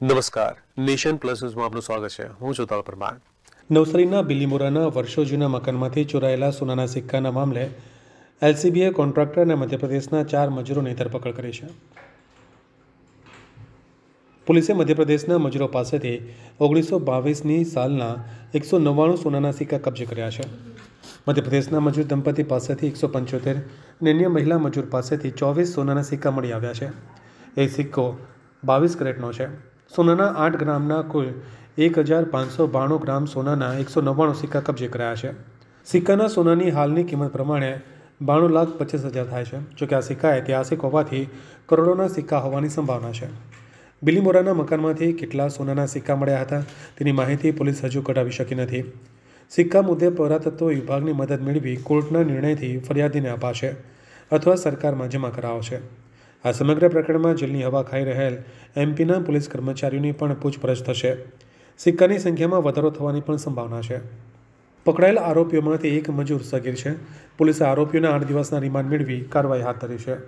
નમસ્કાર, nation plus ન્યૂઝમાં આપનું સ્વાગત છે. હું છું તલ પરમાર. નવસારીના બિલીમોરાના વર્ષો જૂના મકાનમાંથી ચોરાયેલા સોનાના સિક્કાના મામલે એલસીબીએ કોન્ટ્રાક્ટર અને મધ્યપ્રદેશના 4 મજૂરોની ધરપકડ કરી છે. પોલીસે મધ્યપ્રદેશના મજૂરો પાસેથી 1922ની સાલના 199 સોનાના સિક્કા કબજે કર્યા છે. મધ્યપ્રદેશના મજૂર દંપતી પાસેથી 175 અને અન્ય મહિલા મજૂર પાસેથી 24 સોનાના સિક્કા મળી આવ્યા છે. એક સિક્કો 22 કેરેટનો છે. સોનાના 8 ગ્રામના કુલ 1592 ગ્રામ સોનાના 199 સિક્કા કબજે કરાયા છે. સિક્કાના સોનાની હાલની કિંમત પ્રમાણે 92,25,000 થાય છે. જોકે આ સિક્કા ઐતિહાસિક હોવાથી કરોડોના સિક્કા હોવાની સંભાવના છે. બિલીમોરાના મકાનમાંથી કેટલા સોનાના સિક્કા મળ્યા હતા તેની માહિતી પોલીસ હજુ કઢાવી શકી નથી. સિક્કા મુદ્દે પુરાતત્વ વિભાગની મદદ મેળવી કોર્ટના નિર્ણયથી ફરિયાદીને અપાશે અથવા સરકારમાં જમા કરાવશે. આ સમગ્ર પ્રકરણમાં જેલની હવા ખાઈ રહેલ એમપીના પોલીસ કર્મચારીઓની પણ પૂછપરછ થશે. સિક્કાની સંખ્યામાં વધારો થવાની પણ સંભાવના છે. પકડાયેલ આરોપીઓમાંથી એક મજૂર સગીર છે. પોલીસે આરોપીઓના 8 દિવસના રિમાન્ડ મેળવી કાર્યવાહી હાથ ધરી છે.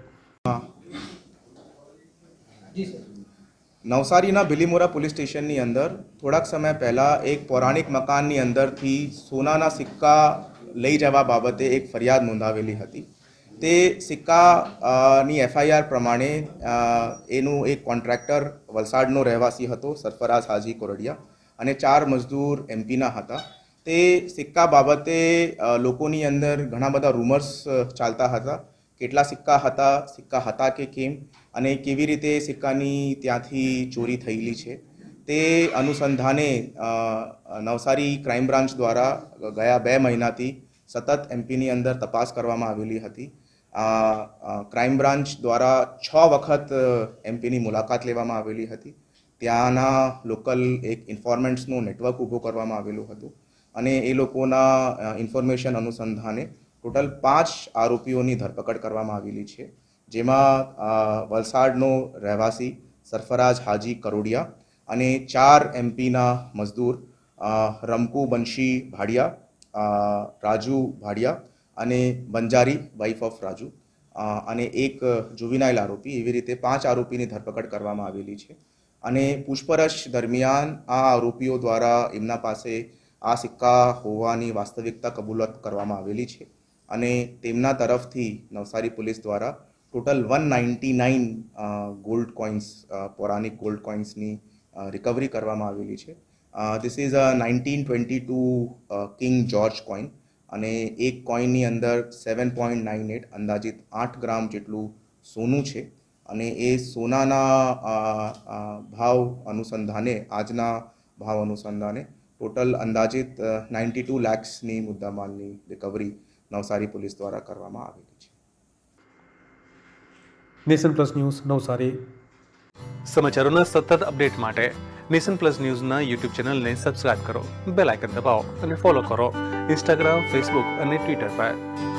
નવસારીના બિલીમોરા પોલીસ સ્ટેશનની અંદર થોડાક સમય પહેલાં એક પૌરાણિક મકાનની અંદરથી સોનાના સિક્કા લઈ જવા બાબતે એક ફરિયાદ નોંધાવેલી હતી. તે સિક્કાની એફઆઈઆર પ્રમાણે એનું એક કોન્ટ્રાક્ટર વલસાડનો રહેવાસી હતો, સરફરાઝ હાજી કોરડિયા, અને 4 મજદૂર એમપીના હતા. તે સિક્કા બાબતે લોકોની અંદર ઘણા બધા રૂમર્સ ચાલતા હતા. કેટલા સિક્કા હતા કે કેમ, અને કેવી રીતે સિક્કાની ત્યાંથી ચોરી થયેલી છે તે અનુસંધાને નવસારી ક્રાઇમ બ્રાન્ચ દ્વારા ગયા 2 મહિનાથી સતત એમપીની અંદર તપાસ કરવામાં આવેલી હતી. ક્રાઇમ બ્રાન્ચ દ્વારા 6 વખત એમપીની મુલાકાત લેવામાં આવેલી હતી. ત્યાંના લોકલ એક ઇન્ફોર્મેન્ટ્સનું નેટવર્ક ઊભું કરવામાં આવેલું હતું, અને એ લોકોના ઇન્ફોર્મેશન અનુસંધાને ટોટલ 5 આરોપીઓની ધરપકડ કરવામાં આવેલી છે. જેમાં વલસાડનો રહેવાસી સરફરાઝ હાજી કરોડિયા અને 4 એમપીના મજદૂર રમકુ બંશી ભાડિયા, રાજુ ભાડિયા અને બંજારી વાઇફ ઓફ રાજુ, અને એક જુવિનાઇલ આરોપી, એવી રીતે 5 આરોપીની ધરપકડ કરવામાં આવેલી છે. અને પૂછપરછ દરમિયાન આ આરોપીઓ દ્વારા એમના પાસે આ સિક્કા હોવાની વાસ્તવિકતા કબૂલાત કરવામાં આવેલી છે, અને તેમના તરફથી નવસારી પોલીસ દ્વારા ટોટલ 199 ગોલ્ડ કોઇન્સ, પૌરાણિક ગોલ્ડ કોઇન્સની રિકવરી કરવામાં આવેલી છે. This is a 1922 king George coin, અને એક કોઇનની અંદર 7.98 અંદાજિત 8 ગ્રામ જેટલું સોનું છે. અને એ સોનાના ભાવ અનુસંધાને, આજના ભાવ અનુસંધાને ટોટલ અંદાજિત 92 લાખની મુદ્દામાલની રિકવરી નવસારી પોલીસ દ્વારા કરવામાં આવેલી છે. Nation Plus News Navsari. સમાચારોના સતત અપડેટ માટે નેશન પ્લસ ન્યૂઝના યુટ્યુબ ચેનલને સબસ્ક્રાઇબ કરો, બેલ આઇકન દબાવો અને ફોલો કરો ઇન્સ્ટાગ્રામ, ફેસબુક અને ટ્વિટર પર.